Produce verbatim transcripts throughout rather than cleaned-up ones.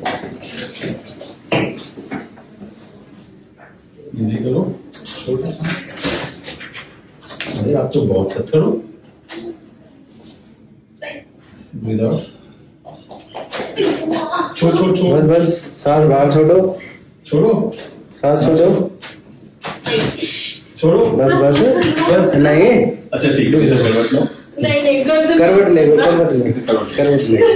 Easy करो, छोटा सा। अरे आप तो बहुत पत्थर हो। Breathe out. छोड़ छोड़ छोड़। बस बस, सांस बाहर छोड़ो, छोड़ो, सांस छोड़ो, छोड़ो। बस बस बस। नहीं, अच्छा ठीक है, इधर करवट लो। नहीं नहीं, करवट ले, करवट ले, करवट ले।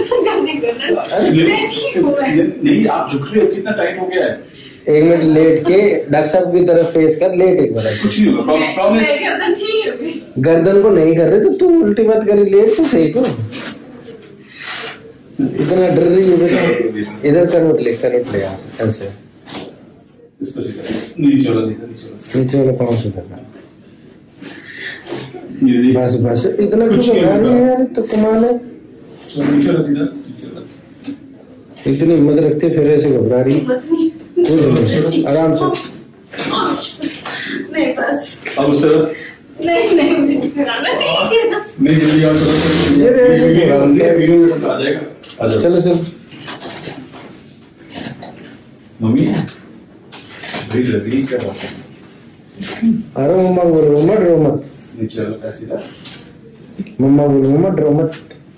नहीं, आप झुक रहे हो, कितना टाइट हो गया है। एक मिनट लेट के डॉक्टर साहब की तरफ फेस कर, लेट एक बार ऐसे। कुछ नहीं होगा, प्रॉमिस। गर्दन को नहीं कर रहे तो तू उल्टी मत करी, लेट तो सही तो। इतना डर रही है बेटा। इधर करवट ले, करवट ले, ऐसे इसको सीधा, नीचे वाला सीधा, नीचे वाला नीचे वाला पाँव सीधा कर। इजी। बस बस, इतना कुछ घबरा रही है यार, तो कमाल है। नीचे वाला सीधा, नीचे वाला। इतनी हिम्मत रखते फिर ऐसे घबरा रही। कुछ नहीं, आराम से। नहीं बस। अब उस तरफ। नहीं नहीं, मुझे कराना नहीं है ना। नहीं जल्दी आओ, चलो। ये ऐसे वीडियो वीडियो आ जाएगा। आ जाओ। चलो चलो। मम्मी भाई लग रही क्या बात है। अरे मम्मा को बोलो, मम्मा डरो मत। नीचे वाला पैर सीधा। मम्मा बोलो, मम्मा डरो मत।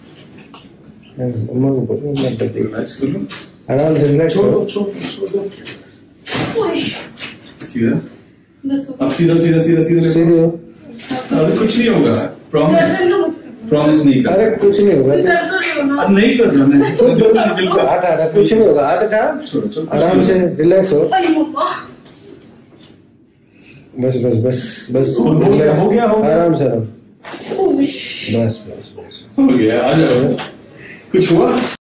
मम्मा को बोलो, मत डरो। रिलैक्स कर लो, आराम से रिलैक्स छोड़ो करो। छोड़ो छोड़ो। सीधा। बस। अब सीधा सीधा सीधा सीधा सीधे हो। अरे कुछ नहीं होगा, प्रॉमिस। प्रॉमिस नहीं कर। अरे कुछ नहीं होगा। अब नहीं कर रहा मैं। तो बिल्कुल हट हट, कुछ नहीं होगा। हाथ हटा, छोड़ो छोड़ो। आराम से रिलैक्स हो। अरे मम्मा। बस बस बस बस, हो गया, रिलैक्स। हो गया, हो गया। आराम से आराम। ओह, बस बस बस। हो गया, आ जाओ। कुछ हुआ?